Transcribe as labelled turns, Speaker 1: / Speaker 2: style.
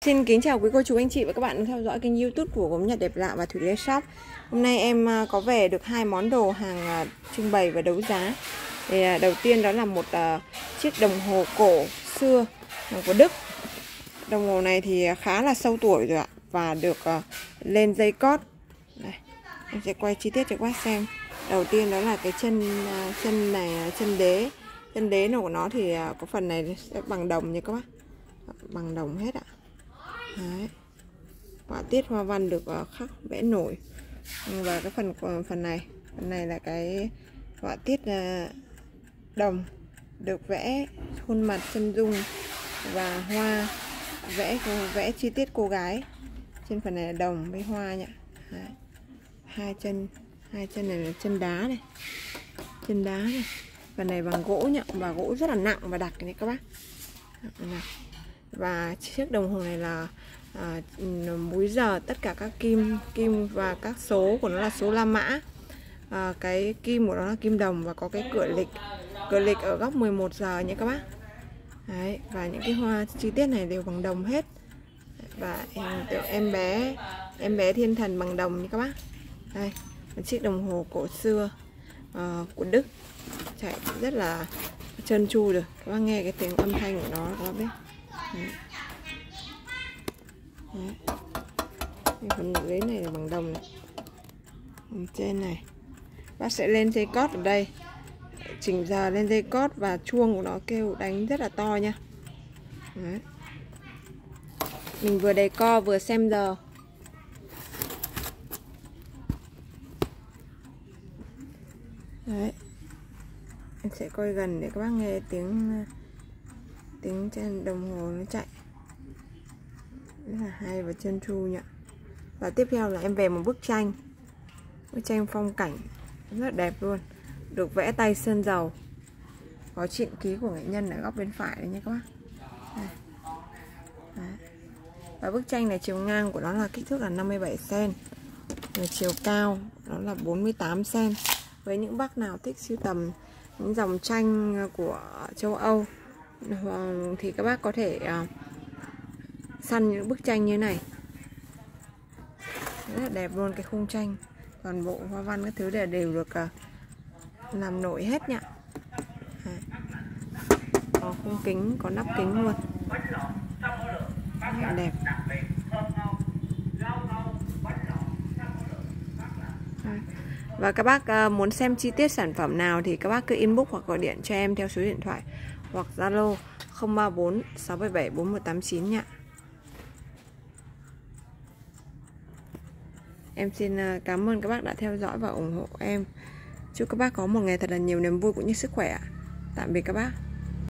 Speaker 1: Xin kính chào quý cô chú anh chị và các bạn đang theo dõi kênh YouTube của Gốm Nhật Đẹp Lạ và Thủy Lê Shop. Hôm nay em có về được hai món đồ hàng trưng bày và đấu giá. Thì đầu tiên đó là một chiếc đồng hồ cổ xưa hàng của Đức. Đồng hồ này thì khá là sâu tuổi rồi ạ, và được lên dây cót. Đây, em sẽ quay chi tiết cho các bác xem. Đầu tiên đó là cái chân này, chân đế của nó thì có phần này sẽ bằng đồng nha các bác, bằng đồng hết ạ. Đấy. Họa tiết hoa văn được khắc vẽ nổi. Và cái phần này là cái họa tiết đồng được vẽ khuôn mặt, chân dung và hoa, vẽ chi tiết cô gái. Trên phần này là đồng với hoa nhỉ. Đấy. Hai chân này là chân đá này, phần này bằng gỗ nhỉ, và gỗ rất là nặng và đặc này các bác. Và chiếc đồng hồ này là múi giờ, tất cả các kim và các số của nó là số La Mã. Cái kim của nó là kim đồng và có cái cửa lịch ở góc 11 giờ nhé các bác. Đấy, và những cái hoa chi tiết này đều bằng đồng hết. Và em bé thiên thần bằng đồng nhé các bác. Đây, một chiếc đồng hồ cổ xưa của Đức, chạy rất là trơn tru được. Các bác nghe cái tiếng âm thanh của nó các bác biết. Đấy. Phần dưới này là bằng đồng này. Phần trên này bác sẽ lên dây cót ở đây, chỉnh giờ lên dây cót, và chuông của nó kêu đánh rất là to nha. Đấy. Mình vừa đầy co vừa xem giờ. Đấy, em sẽ quay gần để các bác nghe tiếng trên đồng hồ nó chạy. Rất là hay và trơn tru nhỉ. Và tiếp theo là em về một bức tranh phong cảnh rất là đẹp luôn, được vẽ tay sơn dầu, có truyện ký của nghệ nhân ở góc bên phải đấy nha các bác. Đây. Đấy. Và bức tranh này chiều ngang của nó là kích thước là 57 cm, và chiều cao nó là 48 cm. Với những bác nào thích sưu tầm những dòng tranh của châu Âu thì các bác có thể săn những bức tranh như này, rất là đẹp luôn. Cái khung tranh, toàn bộ hoa văn các thứ đều được làm nổi hết nhỉ. Có khung kính, có nắp kính luôn, rất là đẹp. Và các bác muốn xem chi tiết sản phẩm nào thì các bác cứ inbox hoặc gọi điện cho em theo số điện thoại hoặc Zalo 034 677 4189 nhé. Em xin cảm ơn các bác đã theo dõi và ủng hộ em. Chúc các bác có một ngày thật là nhiều niềm vui cũng như sức khỏe. Tạm biệt các bác.